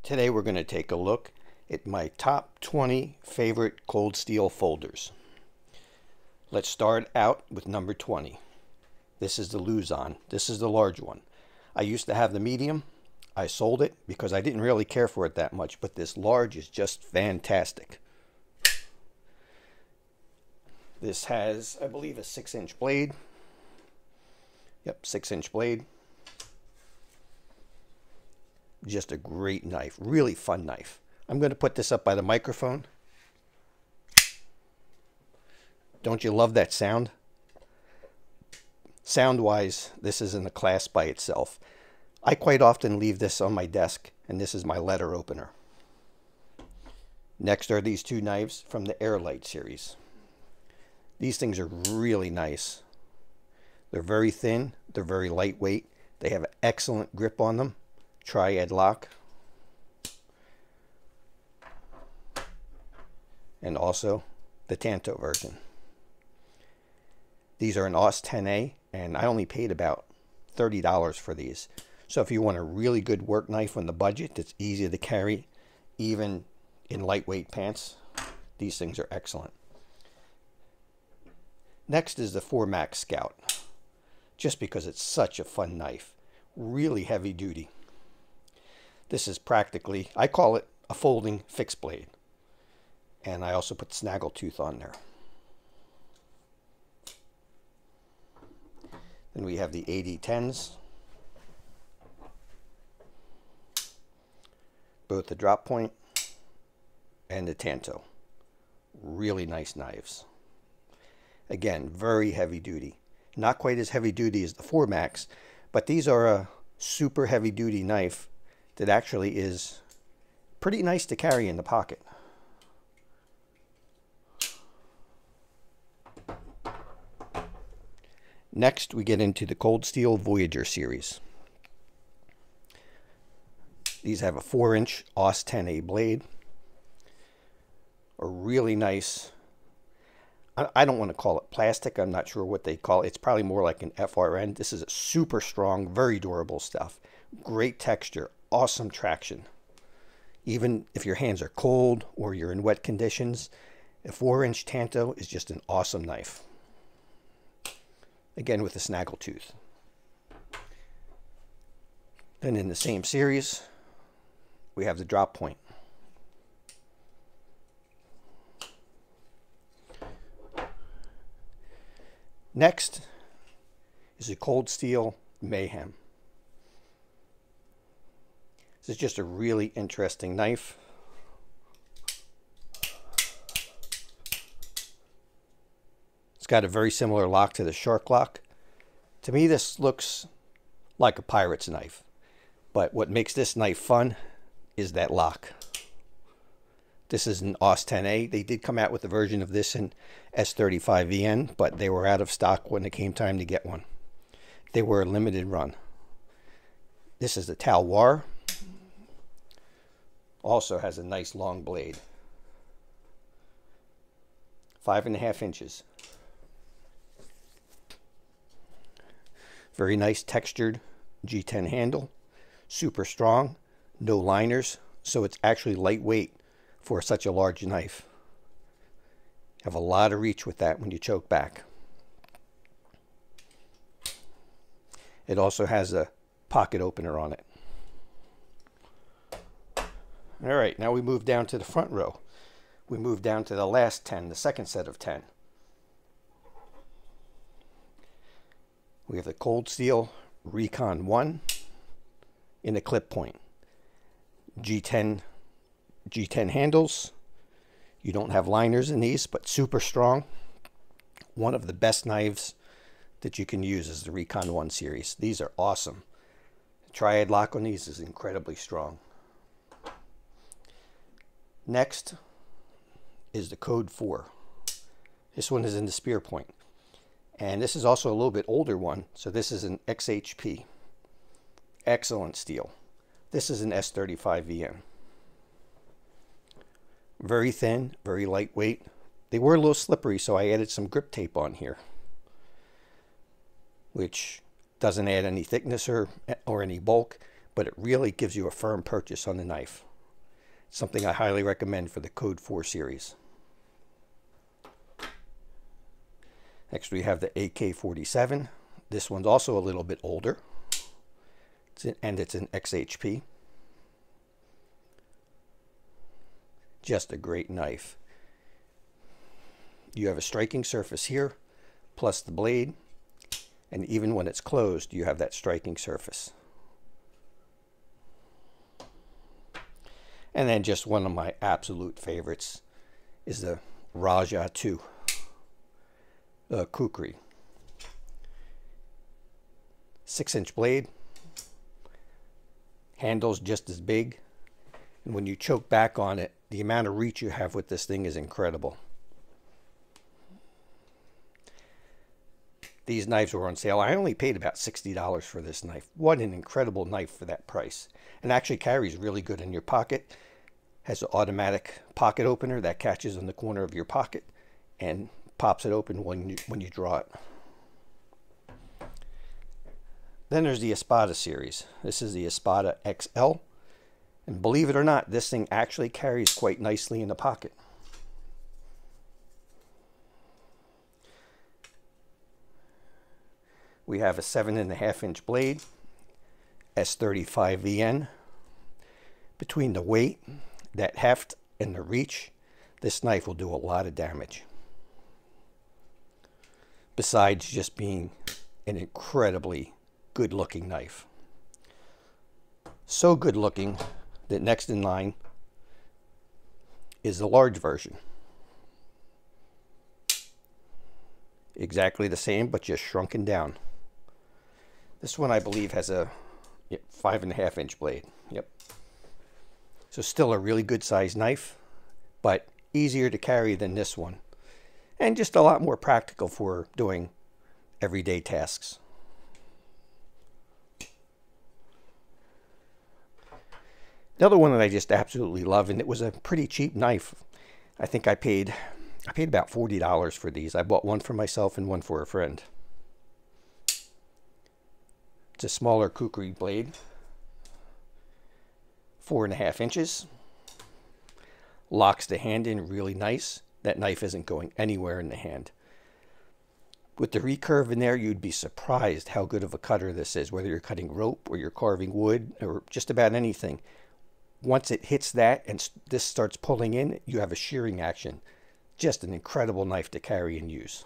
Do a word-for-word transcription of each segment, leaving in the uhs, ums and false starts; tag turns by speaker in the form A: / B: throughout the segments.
A: Today we're going to take a look at my top twenty favorite cold steel folders. Let's start out with number twenty. This is the Luzon. This is the large one. I used to have the medium. I sold it because I didn't really care for it that much, but this large is just fantastic. This has, I believe, a six inch blade. Yep, six inch blade. Just a great knife, really fun knife. I'm going to put this up by the microphone. Don't you love that sound? Sound-wise, this is in a class by itself. I quite often leave this on my desk, and this is my letter opener. Next are these two knives from the Airlight series. These things are really nice. They're very thin, they're very lightweight, they have an excellent grip on them. Triad lock, and also the Tanto version. These are an A U S ten A, and I only paid about thirty dollars for these. So if you want a really good work knife on the budget that's easy to carry, even in lightweight pants, these things are excellent. Next is the Formax Scout, just because it's such a fun knife, really heavy duty. This is practically, I call it a folding fixed blade. And I also put snaggletooth on there. Then we have the A D tens. Both the drop point and the Tanto. Really nice knives. Again, very heavy duty. Not quite as heavy duty as the Formax, but these are a super heavy duty knife that actually is pretty nice to carry in the pocket. Next, we get into the Cold Steel Voyager series. These have a four inch A U S ten A blade. A really nice, I don't want to call it plastic. I'm not sure what they call it. It's probably more like an F R N. This is a super strong, very durable stuff. Great texture. Awesome traction. Even if your hands are cold or you're in wet conditions, a four inch Tanto is just an awesome knife. Again with the snaggletooth. Then in the same series, we have the drop point. Next is the Cold Steel Mayhem. This is just a really interesting knife. It's got a very similar lock to the Shark Lock. To me, this looks like a pirate's knife. But what makes this knife fun is that lock. This is an A U S ten A. They did come out with a version of this in S thirty-five V N, but they were out of stock when it came time to get one. They were a limited run. This is the Talwar. Also has a nice long blade. Five and a half inches. Very nice textured G ten handle. Super strong. No liners. So it's actually lightweight for such a large knife. Have a lot of reach with that when you choke back. It also has a pocket opener on it. All right, now we move down to the front row. We move down to the last ten, the second set of ten. We have the Cold Steel Recon one in a clip point. G ten, G ten handles. You don't have liners in these, but super strong. One of the best knives that you can use is the Recon one series. These are awesome. The triad lock on these is incredibly strong. Next is the Code four. This one is in the spear point. And this is also a little bit older one. So this is an X H P. Excellent steel. This is an S thirty-five V N. Very thin, very lightweight. They were a little slippery, so I added some grip tape on here, which doesn't add any thickness or, or any bulk, but it really gives you a firm purchase on the knife. Something I highly recommend for the Code four series. Next we have the A K forty-seven. This one's also a little bit older, it's an, and it's an X H P. Just a great knife. You have a striking surface here, plus the blade, and even when it's closed, you have that striking surface. And then just one of my absolute favorites is the Raja two uh, Kukri. Six inch blade, handle's just as big, and when you choke back on it, the amount of reach you have with this thing is incredible. These knives were on sale. I only paid about sixty dollars for this knife. What an incredible knife for that price. And actually carries really good in your pocket. Has an automatic pocket opener that catches in the corner of your pocket and pops it open when you, when you draw it. Then there's the Espada series. This is the Espada X L. And believe it or not, this thing actually carries quite nicely in the pocket. We have a seven and a half inch blade, S thirty-five V N. Between the weight, that heft, and the reach, this knife will do a lot of damage. Besides just being an incredibly good looking knife. So good looking that next in line is the large version. Exactly the same, but just shrunken down. This one I believe has a yep, five and a half inch blade. Yep. So still a really good sized knife, but easier to carry than this one. And just a lot more practical for doing everyday tasks. The other one that I just absolutely love, and it was a pretty cheap knife. I think I paid I paid about forty dollars for these. I bought one for myself and one for a friend. It's a smaller Kukri blade, four and a half inches. Locks the hand in really nice. That knife isn't going anywhere in the hand. With the recurve in there, you'd be surprised how good of a cutter this is, whether you're cutting rope or you're carving wood or just about anything. Once it hits that and this starts pulling in, you have a shearing action. Just an incredible knife to carry and use.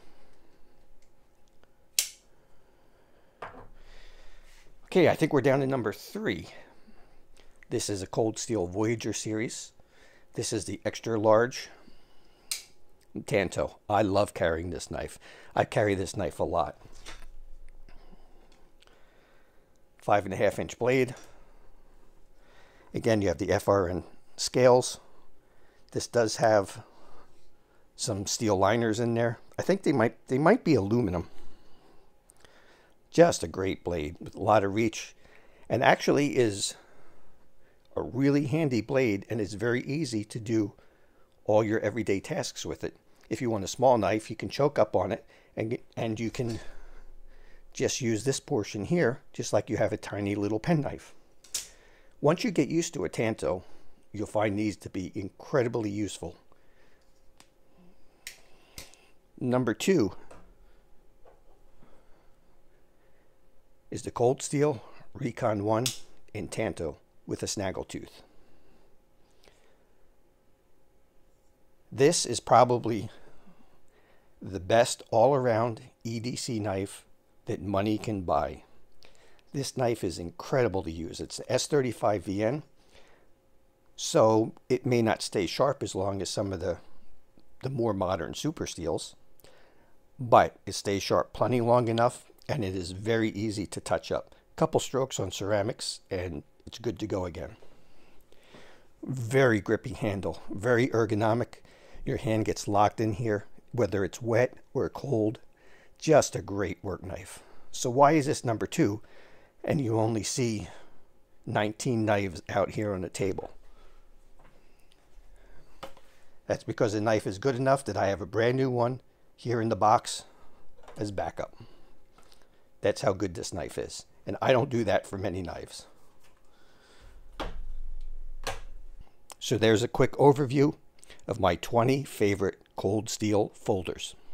A: Okay, I think we're down to number three. This is a Cold Steel Voyager series. This is the extra large Tanto. I love carrying this knife. I carry this knife a lot. Five and a half inch blade. Again, you have the F R N scales. This does have some steel liners in there. I think they might they might be aluminum. Just a great blade with a lot of reach, and actually is a really handy blade, and it's very easy to do all your everyday tasks with it. If you want a small knife, you can choke up on it, and and you can just use this portion here, just like you have a tiny little penknife. Once you get used to a Tanto, you'll find these to be incredibly useful. Number two is the Cold Steel Recon one in Tanto with a snaggletooth. This is probably the best all-around E D C knife that money can buy. This knife is incredible to use. It's S thirty-five V N, so it may not stay sharp as long as some of the, the more modern super steels, but it stays sharp plenty long enough, and it is very easy to touch up. A couple strokes on ceramics and it's good to go again. Very grippy handle, very ergonomic. Your hand gets locked in here, whether it's wet or cold. Just a great work knife. So why is this number two and you only see nineteen knives out here on the table? That's because the knife is good enough that I have a brand new one here in the box as backup. That's how good this knife is. And I don't do that for many knives. So there's a quick overview of my twenty favorite Cold Steel folders.